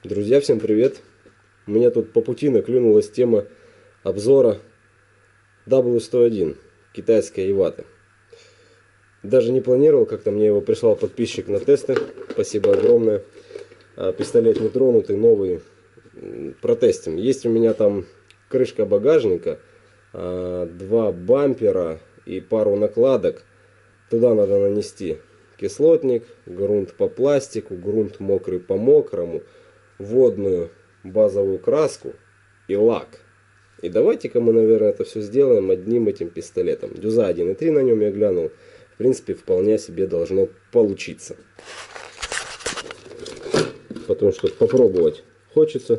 Друзья, всем привет! У меня тут по пути наклюнулась тема обзора W101 китайской Iwata. Даже не планировал, как-то мне его прислал подписчик на тесты. Спасибо огромное. Пистолет нетронутый, новый. Протестим. Есть у меня там крышка багажника, 2 бампера и пару накладок. Туда надо нанести кислотник, грунт по пластику, грунт мокрый по мокрому, водную базовую краску и лак. И давайте-ка мы, наверное, это все сделаем одним этим пистолетом. Дюза 1.3 на нем я глянул. В принципе, вполне себе должно получиться. Потому что попробовать хочется.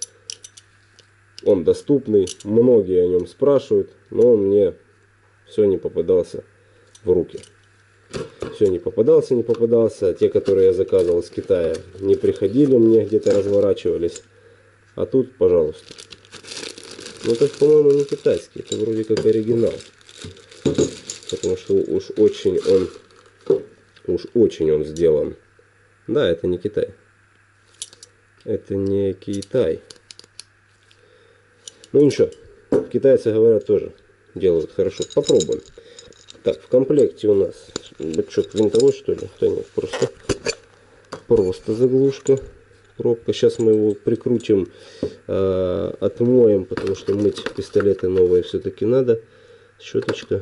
Он доступный. Многие о нем спрашивают. Но он мне все не попадался в руки. Все не попадался. Те, которые я заказывал с Китая, не приходили мне, где-то разворачивались. А тут, пожалуйста. Ну, это, по-моему, не китайский. Это вроде как оригинал. Потому что уж очень он сделан. Да, это не Китай. Это не Китай. Ну ничего. Китайцы, говорят, тоже делают хорошо. Попробуем. Так, в комплекте у нас бачок винтовой, что ли? Да нет, просто заглушка. Пробка. Сейчас мы его прикрутим, отмоем, потому что мыть пистолеты новые все-таки надо. Щеточка.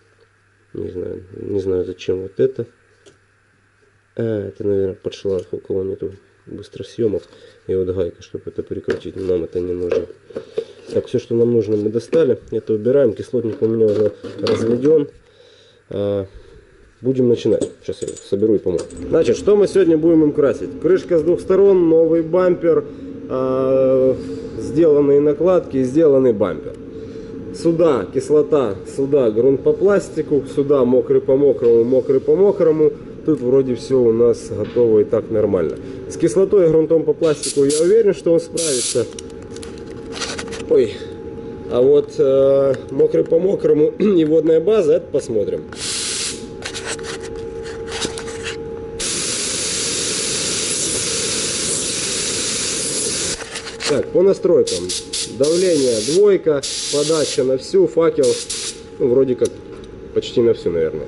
Не знаю зачем вот это. Это, наверное, под шланг, у кого нету быстросъемов. И вот гайка, чтобы это прикрутить. Нам это не нужно. Так, все, что нам нужно, мы достали. Это убираем. Кислотник у меня уже разведен. Будем начинать. Сейчас я соберу и помогу. Значит, что мы сегодня будем им красить? Крышка с двух сторон, новый бампер, сделанные накладки, сделанный бампер. Сюда кислота, сюда грунт по пластику, сюда мокрый по мокрому, мокрый по мокрому. Тут вроде все у нас готово и так нормально. С кислотой и грунтом по пластику я уверен, что он справится. Ой. А вот мокрый по мокрому и водная база, это посмотрим. Так, по настройкам. Давление 2, подача на всю, факел, ну, вроде как почти на всю, наверное.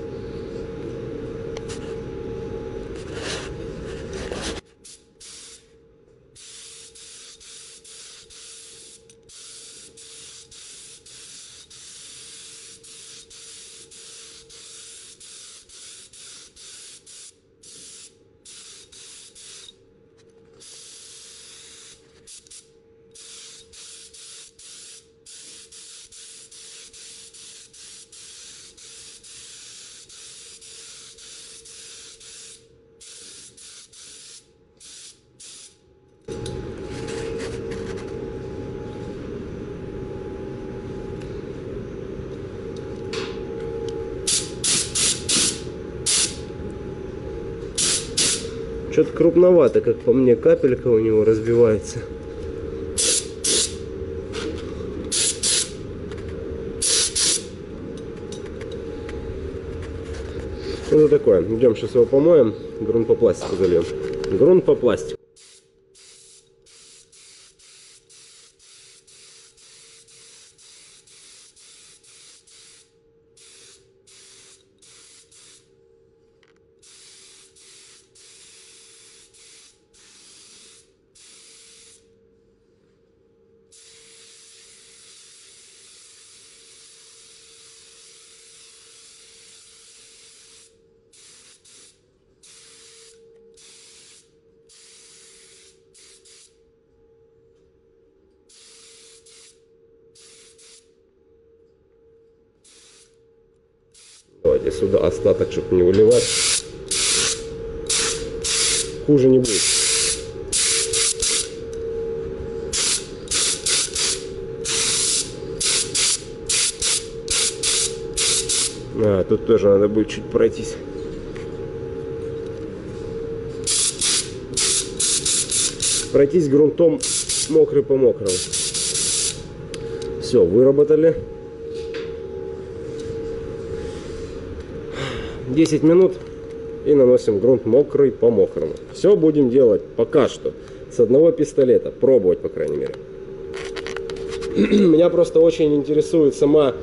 Что-то крупновато, как по мне, капелька у него разбивается. Ну такое. Идем сейчас его помоем, грунт по пластику зальем. Грунт по пластику. Давайте сюда остаток, чтобы не выливать. Хуже не будет. Тут тоже надо будет чуть пройтись. Пройтись грунтом мокрый по мокрому. Все, выработали. 10 минут и наносим грунт мокрый по мокрому. Все будем делать пока что с одного пистолета. Пробовать, по крайней мере. Меня просто очень интересует сама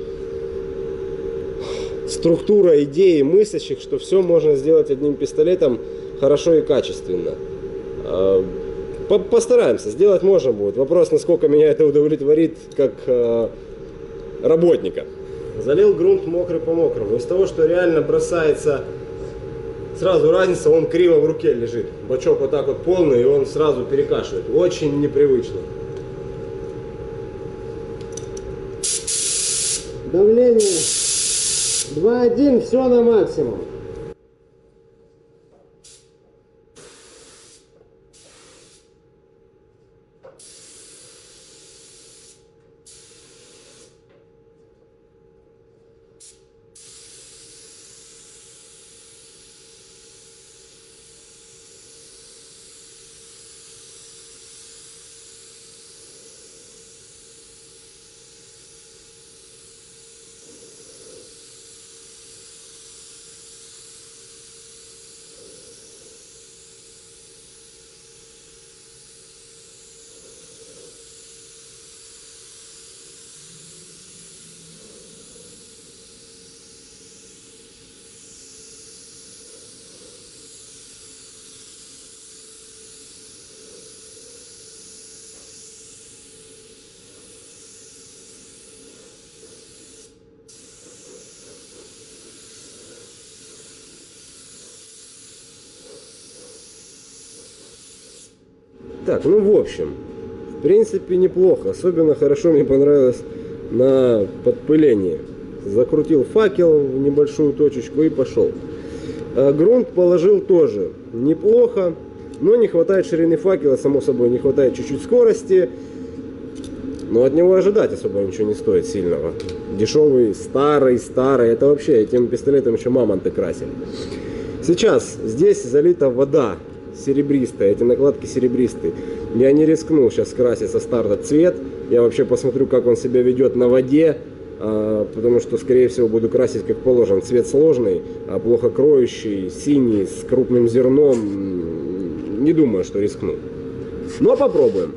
структура идеи мыслящих, что все можно сделать одним пистолетом хорошо и качественно. Постараемся, сделать можно будет. Вопрос, насколько меня это удовлетворит как работника. Залил грунт мокрый по мокрому. Из того, что реально бросается, сразу разница, он криво в руке лежит. Бачок вот так вот полный, и он сразу перекашивает. Очень непривычно. Давление 2,1, все на максимум. Так, ну в общем, в принципе неплохо. Особенно хорошо мне понравилось на подпылении. Закрутил факел в небольшую точечку и пошел. Грунт положил тоже неплохо, но не хватает ширины факела, само собой, не хватает чуть-чуть скорости. Но от него ожидать особо ничего не стоит сильного. Дешевый, старый, это вообще этим пистолетом еще мамонты красили. Сейчас здесь залита вода серебристая, эти накладки серебристые. Я не рискнул сейчас красить со старта цвет. Я вообще посмотрю, как он себя ведет на воде, потому что, скорее всего, буду красить как положено. Цвет сложный, плохо кроющий, синий, с крупным зерном. Не думаю, что рискну. Но попробуем.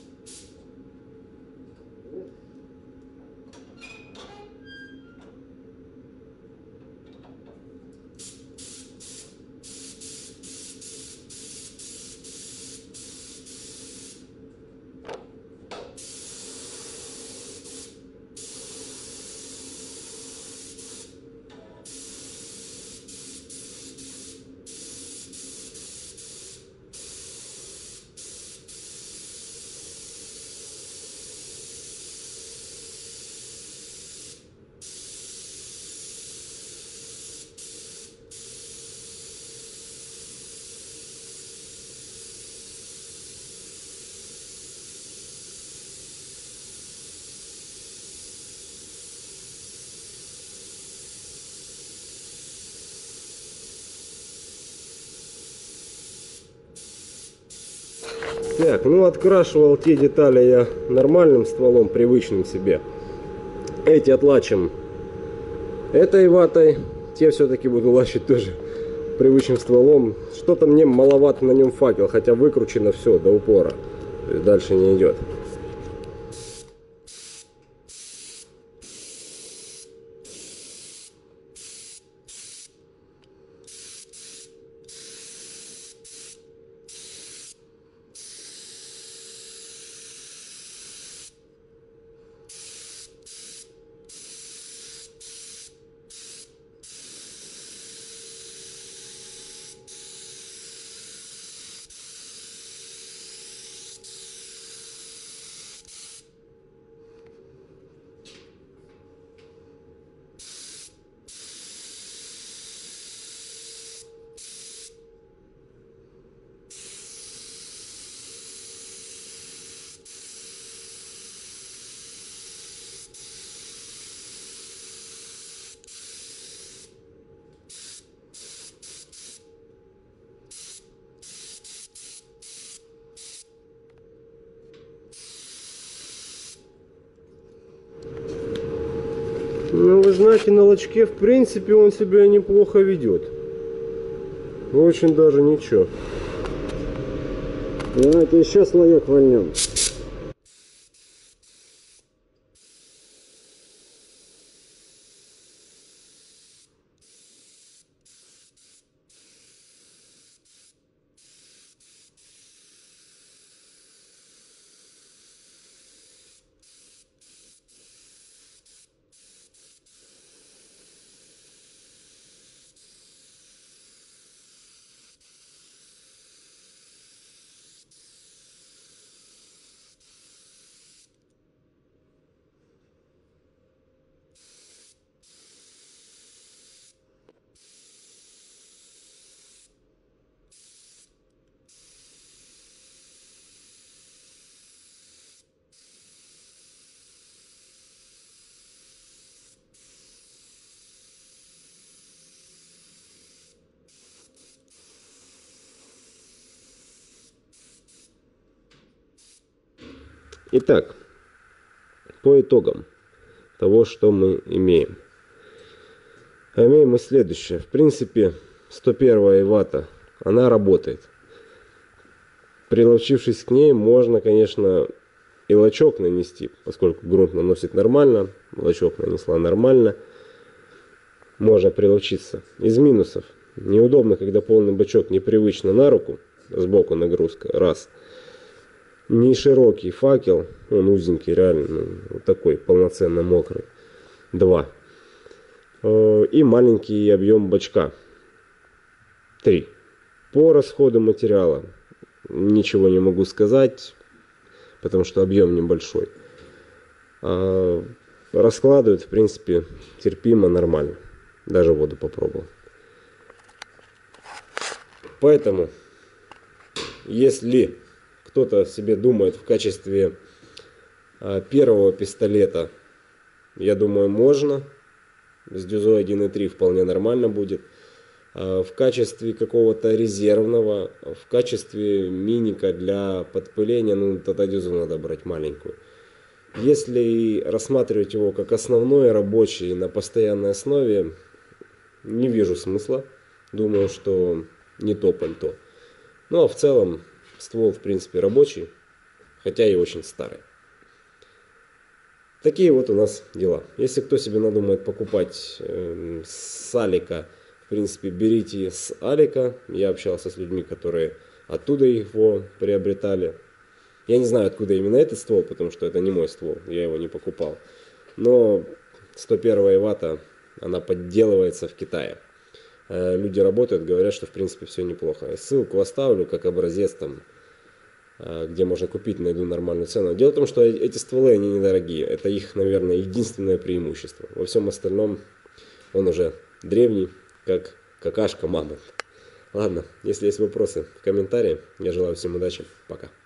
Так, ну открашивал те детали я нормальным стволом, привычным себе. Эти отлачим этой ватой. Те все-таки буду лачить тоже привычным стволом. Что-то мне маловато на нем факел, хотя выкручено все до упора. То есть дальше не идет. Ну, вы знаете, на лачке, в принципе, он себя неплохо ведет. Очень даже ничего. Давайте еще слоек вольнем. Итак, по итогам того, что мы имеем. Имеем мы следующее. В принципе, 101 ватта, она работает. Приловчившись к ней, можно, конечно, и лачок нанести, поскольку грунт наносит нормально, лачок нанесла нормально. Можно приловчиться. Из минусов. Неудобно, когда полный бачок непривычно на руку, сбоку нагрузка, раз. Не широкий факел, он узенький, реально, вот такой, полноценно мокрый, 2. И маленький объем бачка, 3. По расходу материала ничего не могу сказать, потому что объем небольшой. Раскладывает, в принципе, терпимо, нормально. Даже воду попробовал. Поэтому, если кто-то себе думает в качестве первого пистолета, я думаю, можно. С дюзой 1.3 вполне нормально будет. В качестве какого-то резервного, в качестве миника для подпыления, ну тогда дюзу надо брать маленькую. Если рассматривать его как основной рабочий на постоянной основе, не вижу смысла. Думаю, что не то пальто. Ну а в целом ствол в принципе рабочий, хотя и очень старый. Такие вот у нас дела. Если кто себе надумает покупать с Алика, в принципе, берите с Алика. Я общался с людьми, которые оттуда его приобретали. Я не знаю, откуда именно этот ствол, потому что это не мой ствол, я его не покупал. Но 101 ватта, она подделывается в Китае. Люди работают, говорят, что в принципе все неплохо. Ссылку оставлю как образец там, где можно купить, найду нормальную цену. Дело в том, что эти стволы, они недорогие. Это их, наверное, единственное преимущество. Во всем остальном он уже древний, как какашка мамонт. Ладно, если есть вопросы в комментарии. Я желаю всем удачи. Пока.